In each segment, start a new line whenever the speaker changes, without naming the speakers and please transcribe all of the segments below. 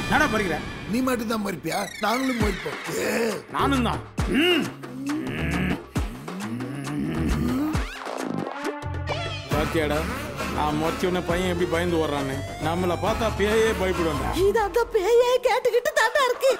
நானா பறிக்கிறேன்?
நீ மட்டும் தான் மறிப்பியா? நாங்களும் மறிப்போம்.
நானும் தான். பாத்தியாடா, நான் மொச்சோன்னு பையன் எப்படி பயந்து வர்றான்னு. நம்மளை பார்த்தா பேயே பயப்படுவாங்க.
இது அந்த பேயே கேட்டுக்கிட்டு தாண்டா இருக்கு.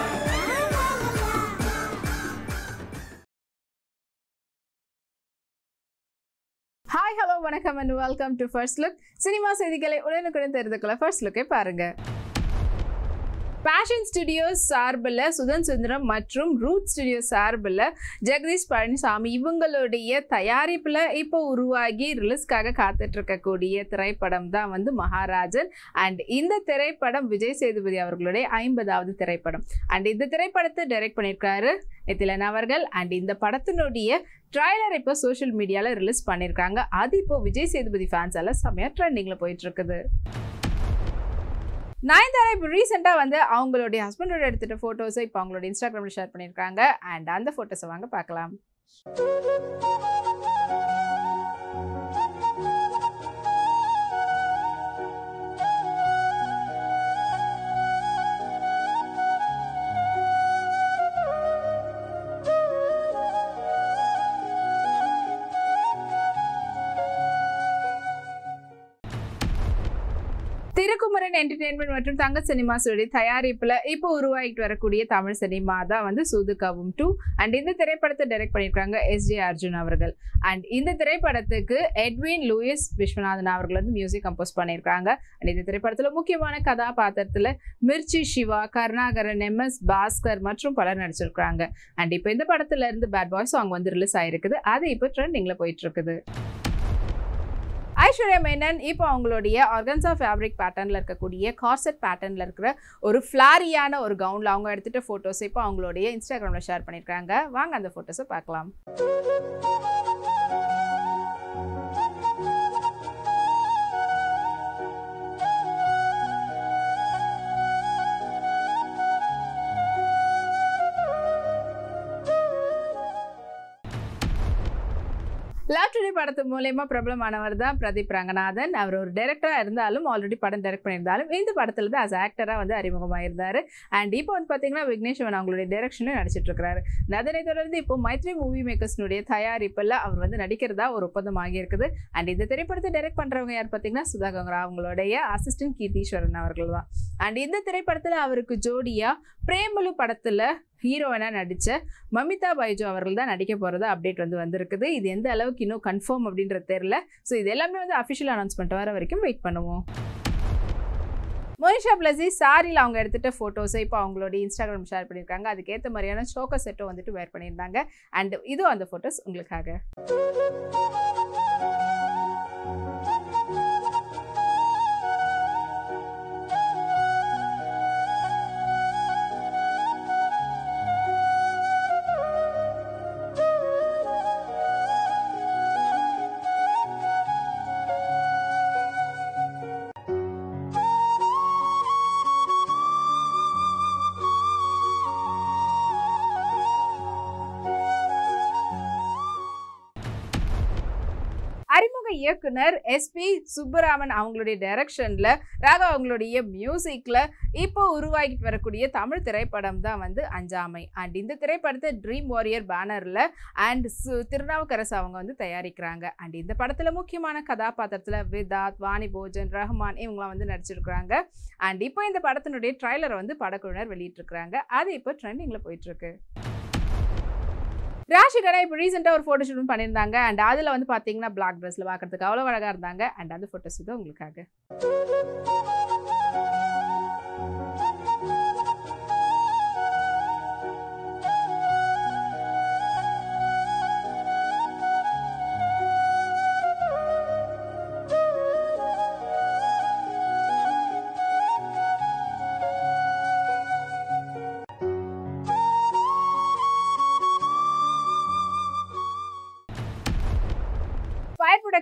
ஹாய் ஹலோ வணக்கம் and welcome to first look. சினிமா செய்திகளை உடனுக்குடன் தெரிந்து கொள்ள ஃபர்ஸ்ட் லுக்கை பாருங்க. பேஷன் ஸ்டுடியோஸ் சார்பில் சுதன் சுந்தரம் மற்றும் ரூட் ஸ்டுடியோஸ் சார்பில் ஜெகதீஷ் பழனிசாமி இவங்களுடைய தயாரிப்பில் இப்போ உருவாகி ரிலீஸ்க்காக காத்துட்டு இருக்கக்கூடிய திரைப்படம் தான் வந்து மகாராஜன். அண்ட் இந்த திரைப்படம் விஜய் சேதுபதி அவர்களுடைய 50வது திரைப்படம். அண்ட் இந்த திரைப்படத்தை டைரக்ட் பண்ணியிருக்காரு நிதிலன் அவர்கள். அண்ட் இந்த படத்தினுடைய ட்ரைலர் இப்போ சோஷியல் மீடியாவில் ரிலீஸ் பண்ணியிருக்காங்க. அது இப்போ விஜய் சேதுபதி ஃபேன்ஸ் எல்லாம் செம்மையாக ட்ரெண்டிங்கில் போயிட்டு இருக்குது. நயன்தாரா இப்போ ரீசெண்டாக வந்து அவங்களுடைய ஹஸ்பண்டோட எடுத்துகிட்ட ஃபோட்டோஸை இப்போ அவங்களோட இன்ஸ்டாகிராமில் ஷேர் பண்ணியிருக்காங்க. அண்ட் அந்த ஃபோட்டோஸை வாங்க பார்க்கலாம். திருக்குமரன் என்டர்டெயின்மெண்ட் மற்றும் தங்க சினிமாஸுடைய தயாரிப்பில் இப்போ உருவாகிட்டு வரக்கூடிய தமிழ் சினிமா தான் வந்து சூதுகவும் 2. அண்ட் இந்த திரைப்படத்தை டைரக்ட் பண்ணியிருக்காங்க எஸ்ஜே அர்ஜுன் அவர்கள். அண்ட் இந்த திரைப்படத்துக்கு எட்வின் லூயிஸ் விஸ்வநாதன் அவர்கள் வந்து மியூசிக் கம்போஸ் பண்ணியிருக்காங்க. அண்ட் இந்த திரைப்படத்தில் முக்கியமான கதாபாத்திரத்தில் மிர்ச்சி சிவா, கருணாகரன், MS பாஸ்கர் மற்றும் பலர் நடிச்சிருக்காங்க. அண்ட் இப்போ இந்த படத்துல இருந்து பேட் பாய் சாங் வந்து ரிலீஸ் ஆயிருக்குது. அது இப்போ ட்ரெண்டிங்ல போயிட்டு இருக்குது. ஐஸ்வர்யா மேனன் இப்போ அவங்களுடைய ஆர்கன்சா ஃபேப்ரிக் பேட்டர்னில் இருக்கக்கூடிய கார்செட் பேட்டர்னில் இருக்கிற ஒரு ஃப்ளாரியான ஒரு கவுனில் அவங்க எடுத்துகிட்ட ஃபோட்டோஸ் இப்போ அவங்களுடைய இன்ஸ்டாகிராமில் ஷேர் பண்ணியிருக்காங்க. வாங்க அந்த ஃபோட்டோஸை பார்க்கலாம். லவ் டுடே படத்து மூலயமா பிரபலமானவர் தான் பிரதீப் ரங்கநாதன். அவர் ஒரு டைரக்டராக இருந்தாலும் ஆல்ரெடி படம் டைரக்ட் பண்ணியிருந்தாலும் இந்த படத்தில் தான் அஸ் ஆக்டராக வந்து அறிமுகமாயிருந்தார். அண்ட் இப்போ வந்து பார்த்தீங்கன்னா விக்னேஷ் சிவன் அவங்களுடைய டைரக்ஷனில் நடிச்சிட்டு இருக்கிறாரு. அதனை தொடர்ந்து இப்போ மைத்ரி மூவி மேக்கர்ஸ்னுடைய தயாரிப்பில் அவர் வந்து நடிக்கிறதா ஒரு ஒப்பந்தம் ஆகியிருக்குது. அண்ட் இந்த திரைப்படத்தை டைரக்ட் பண்ணுறவங்க யார் பார்த்தீங்கன்னா சுதா கங்கரா அவங்களுடைய அசிஸ்டன்ட் கீர்த்தீஸ்வரன் அவர்கள் தான். அண்ட் இந்த திரைப்படத்தில் அவருக்கு ஜோடியாக பிரேமலு படத்தில் ஹீரோயினா நடித்த மமிதா பைஜோ அவர்கள் தான் நடிக்க போகிறதா அப்டேட் வந்து வந்திருக்குது. இது எந்த அளவுக்கு இன்னும் கன்ஃபார்ம் அப்படின்றது தெரியல. ஸோ இது எல்லாமே வந்து அஃபிஷியல் அனௌன்ஸ்மெண்ட் வர வரைக்கும் வெயிட் பண்ணுவோம். மோனிஷா பிளஸி சாரியில் அவங்க எடுத்துகிட்ட ஃபோட்டோஸை இப்போ அவங்களோட இன்ஸ்டாகிராம் ஷேர் பண்ணியிருக்காங்க. அதுக்கேற்ற மாதிரியான சோக்கர் செட்டும் வந்துட்டு வேர் பண்ணியிருந்தாங்க. அண்ட் இதுவும் அந்த ஃபோட்டோஸ் உங்களுக்காக. அறிமுக இயக்குனர் SP சுப்பராமன் அவங்களுடைய டைரக்ஷன்ல ராகவ் அவங்களுடைய மியூசிக்ல இப்போ உருவாகிட்டு வரக்கூடிய தமிழ் திரைப்படம் தான் வந்து அஞ்சாமை. அண்ட் இந்த திரைப்படத்தை ட்ரீம் வாரியர் பேனர்ல அண்ட் திருநாவுக்கரசு அவங்க வந்து தயாரிக்கிறாங்க. அண்ட் இந்த படத்துல முக்கியமான கதாபாத்திரத்துல விதாத், வாணி போஜன், ரஹ்மான் இவங்களாம் வந்து நடிச்சிருக்கிறாங்க. அண்ட் இப்போ இந்த படத்தினுடைய ட்ரைலரை வந்து படக்குழுவினர் வெளியிட்டிருக்கிறாங்க. அது இப்போ ட்ரெண்டிங்ல போயிட்டு இருக்கு. ராஷிகனா இப்போ ரீசெண்டாக ஒரு ஃபோட்டோ ஷூட் பண்ணியிருந்தாங்க. அண்ட் அதில் வந்து பார்த்தீங்கன்னா பிளாக் ட்ரெஸ்ஸில் பார்க்கறதுக்கு அவ்வளோ அழகாக இருந்தாங்க. அண்ட் அந்த ஃபோட்டோஸ் தான் உங்களுக்காக.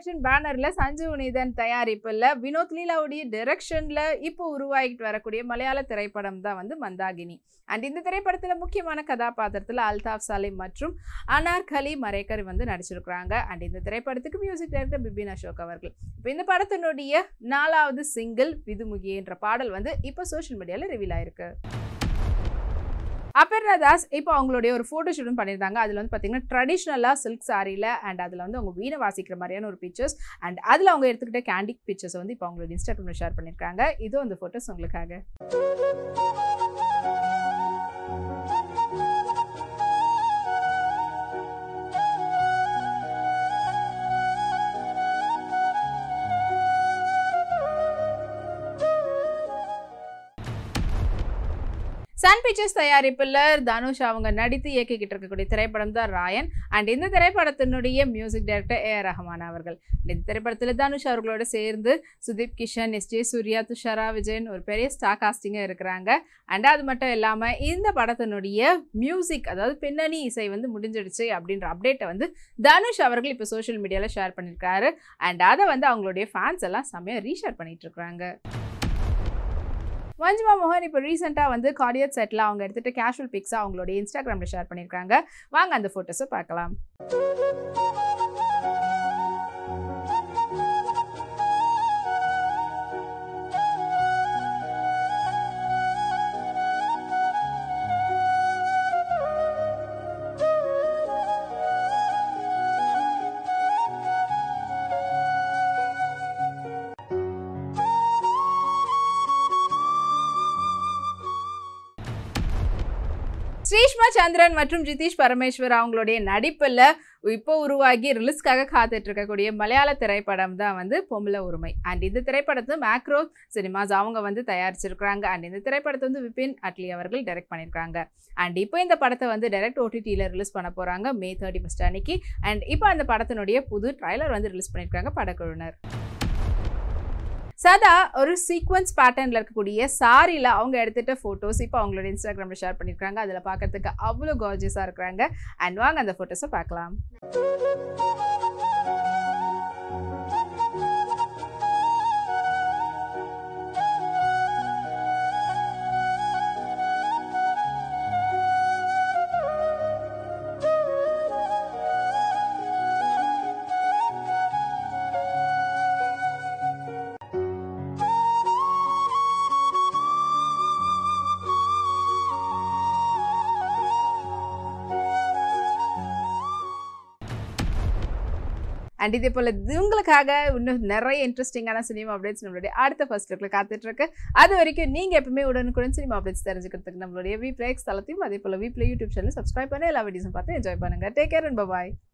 ப்ரொடக்ஷன் பேனர்ல சஞ்சு உனிதன் தயாரிப்புல வினோத் லீலாவுடைய டைரக்ஷன்ல இப்போ உருவாகிட்டு வரக்கூடிய மலையாள திரைப்படம் தான் வந்து மந்தாகினி. அண்ட் இந்த திரைப்படத்துல முக்கியமான கதாபாத்திரத்துல அல்தாஃப் சலீம் மற்றும் அனார்கலி மரேக்கர் வந்து நடிச்சிருக்காங்க. அண்ட் இந்த திரைப்படத்துக்கு மியூசிக் டைரக்டர் பிபின் அசோக் அவர்கள். இப்போ இந்த படத்தினுடைய 4வது சிங்கிள் விதுமுகி என்ற பாடல் வந்து இப்போ சோஷியல் மீடியால ரிவீல் ஆயிருக்கு. அபர்ணா தாஸ் இப்போ அவங்களுடைய ஒரு ஃபோட்டோ ஷூட்டும் பண்ணியிருந்தாங்க. அதில் வந்து பார்த்தீங்கன்னா ட்ரெடிஷ்னலாக சில்க் சாரியில் அண்ட் அதில் வந்து அவங்க வீணை வாசிக்கிற மாதிரியான ஒரு பிக்சர்ஸ் அண்ட் அதில் அவங்க எடுத்துக்கிட்ட கேண்டிக் பிக்சர்ஸ் வந்து இப்போ அவங்களோட இன்ஸ்டாகிராமில் ஷேர் பண்ணியிருக்காங்க. இதுவும் அந்த ஃபோட்டோஸ் உங்களுக்காக. சன் பிக்சர்ஸ் தயாரிப்பில் தனுஷ் அவங்க நடித்து இயக்கிக்கிட்டு இருக்கக்கூடிய திரைப்படம் தான் ராயன். அண்ட் இந்த திரைப்படத்தினுடைய மியூசிக் டைரக்டர் ஏ ரஹ்மான் அவர்கள். இந்த திரைப்படத்தில் தனுஷ் அவர்களோட சேர்ந்து சுதீப் கிஷன், எஸ்ஜே சூர்யா, துஷாரா விஜயன் ஒரு பெரிய ஸ்டார் காஸ்டிங்காக இருக்கிறாங்க. அண்ட் அது மட்டும் இல்லாமல் இந்த படத்தினுடைய மியூசிக் அதாவது பின்னணி இசை வந்து முடிஞ்சிடுச்சு அப்படின்ற அப்டேட்டை வந்து தனுஷ் அவர்கள் இப்போ சோஷியல் மீடியாவில் ஷேர் பண்ணியிருக்காரு. அண்ட் அதை வந்து அவங்களுடைய ஃபேன்ஸ் எல்லாம் செம்மையாக ரீஷேர் பண்ணிட்டு இருக்காங்க. மஞ்சிமா மோகன் இப்போ ரீசெண்டாக வந்து கார்டியட் செட்டில் அவங்க எடுத்துகிட்டு கேஷுவல் பிக்ஸாக அவங்களுடைய இன்ஸ்டாகிராமில் ஷேர் பண்ணியிருக்காங்க. வாங்க அந்த ஃபோட்டோஸை பார்க்கலாம். ஸ்ரீஷ்மா சந்திரன் மற்றும் ஜிதீஷ் பரமேஸ்வர் அவங்களுடைய நடிப்பில் இப்போ உருவாகி ரிலீஸ்க்காக காத்துட்டு இருக்கக்கூடிய மலையாள திரைப்படம் தான் வந்து பொம்பளை உரிமை. அண்ட் இந்த திரைப்படத்தை மேக்ரோ சினிமாஸ் அவங்க வந்து தயாரிச்சிருக்கிறாங்க. அண்ட் இந்த திரைப்படத்தை வந்து விபின் அட்லி அவர்கள் டைரக்ட் பண்ணியிருக்காங்க. அண்ட் இப்போ இந்த படத்தை வந்து டைரக்ட் OTTல ரிலீஸ் பண்ண போகிறாங்க May 31 அன்னைக்கு. அண்ட் இப்போ அந்த படத்தினுடைய புது ட்ரைலர் வந்து ரிலீஸ் பண்ணியிருக்காங்க படக்குழுவினர். சதா ஒரு சீக்வன்ஸ் பேட்டர்னில் இருக்கக்கூடிய சாரியில் அவங்க எடுத்துகிட்ட ஃபோட்டோஸ் இப்போ அவங்களோட இன்ஸ்டாகிராமில் ஷேர் பண்ணியிருக்காங்க. அதில் பார்க்கறதுக்கு அவ்வளோ கார்ஜியஸாக இருக்கிறாங்க. அண்ட் வாங்க அந்த ஃபோட்டோஸை பார்க்கலாம். அண்ட் இதே போல் உங்களுக்காக இன்னும் நிறைய இன்ட்ரெஸ்டிங்கான சினிமா அப்டேட்ஸ் நம்மளுடைய அடுத்த ஃபர்ஸ்ட் லுக்கில் காத்துட்ருக்கு. அது வரைக்கும் நீங்கள் எப்பவுமே உடனுக்குடன் சினிமா அப்டேட்ஸ் தெரிஞ்சுக்கிறதுக்கு நம்மளுடைய விப்ளே எக்ஸ் தளத்தையும் அதே போல் விப்ளே யூடியூப் சேனல் சப்ஸ்கிரைப் பண்ணி எல்லா வீடியோஸும் பார்த்து என்ஜாய் பண்ணுங்கள். Take care and by.